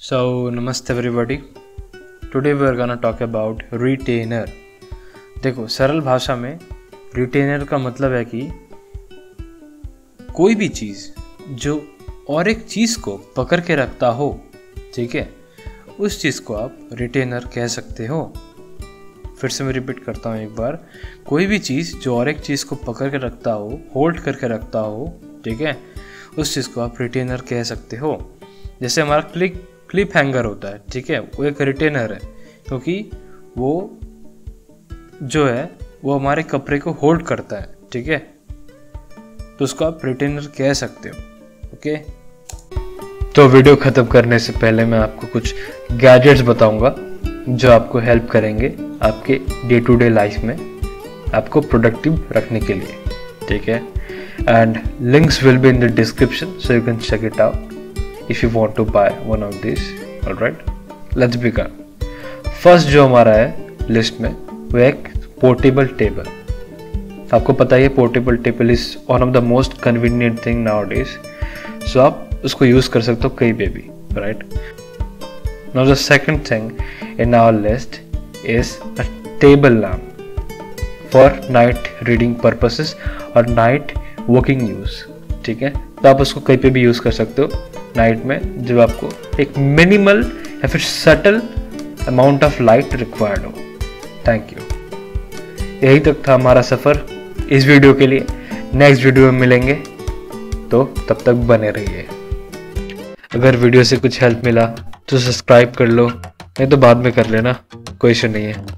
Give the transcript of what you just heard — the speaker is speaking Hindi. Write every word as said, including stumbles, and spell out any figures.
So, namaste everybody. Today we are gonna talk about retainer. देखो, सरल भाषा में रिटेनर का मतलब है कि कोई भी चीज़ जो और एक चीज़ को पकड़ के रखता हो, ठीक है, उस चीज़ को आप रिटेनर कह सकते हो। फिर से मैं रिपीट करता हूँ एक बार, कोई भी चीज़ जो और एक चीज़ को पकड़ के रखता हो, होल्ड करके रखता हो, ठीक है, उस चीज़ को आप रिटेनर कह सकते हो। जैसे हमारा क्लिक क्लिप हैंगर होता है, ठीक है, वो एक रिटेनर है क्योंकि वो जो है वो हमारे कपड़े को होल्ड करता है, ठीक है, तो उसको आप रिटेनर कह सकते हो। ओके, तो वीडियो ख़त्म करने से पहले मैं आपको कुछ गैजेट्स बताऊंगा जो आपको हेल्प करेंगे आपके डे टू डे लाइफ में आपको प्रोडक्टिव रखने के लिए, ठीक है। And links will be in the description so you can check it out if you want to buy one of these. Alright, let's begin. First जो हमारा है लिस्ट में वो एक पोर्टेबल टेबल। आपको पता है portable table is one of the most convenient thing nowadays, so आप उसको यूज कर सकते हो कहीं पे भी, right. Now the second thing in our list is a table lamp for night reading purposes और नाइट वर्किंग यूज, ठीक है। तो आप उसको कहीं पे भी यूज कर सकते हो नाइट में जब आपको एक मिनिमल या फिर subtle amount of light required हो। Thank you. यही तक था हमारा सफ़र इस वीडियो के लिए। नेक्स्ट वीडियो में मिलेंगे, तो तब तक बने रहिए। अगर वीडियो से कुछ हेल्प मिला तो सब्सक्राइब कर लो, नहीं तो बाद में कर लेना, कोई इशू नहीं है।